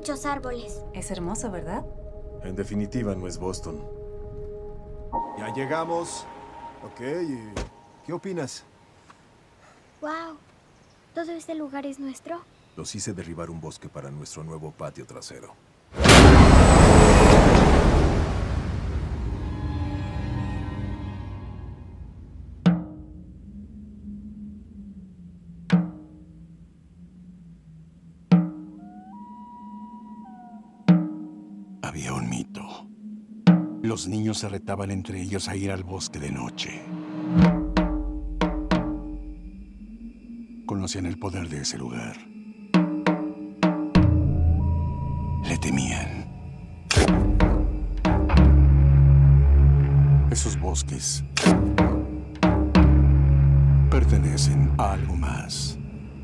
muchos árboles. Es hermoso, ¿verdad? En definitiva, no es Boston. Ya llegamos. Ok, ¿qué opinas? Wow. ¿Todo este lugar es nuestro? Los hice derribar un bosque para nuestro nuevo patio trasero. Había un mito. Los niños se retaban entre ellos a ir al bosque de noche. Conocían el poder de ese lugar. Le temían. Esos bosques pertenecen a algo más.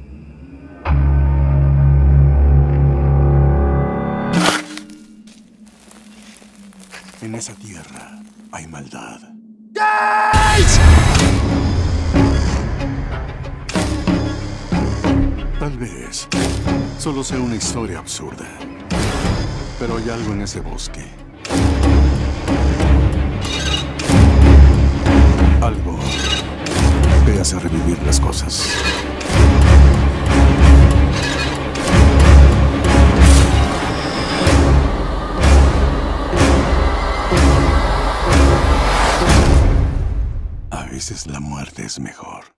En esa tierra hay maldad. Tal vez solo sea una historia absurda, pero hay algo en ese bosque. Algo que hace revivir las cosas. A veces la muerte es mejor.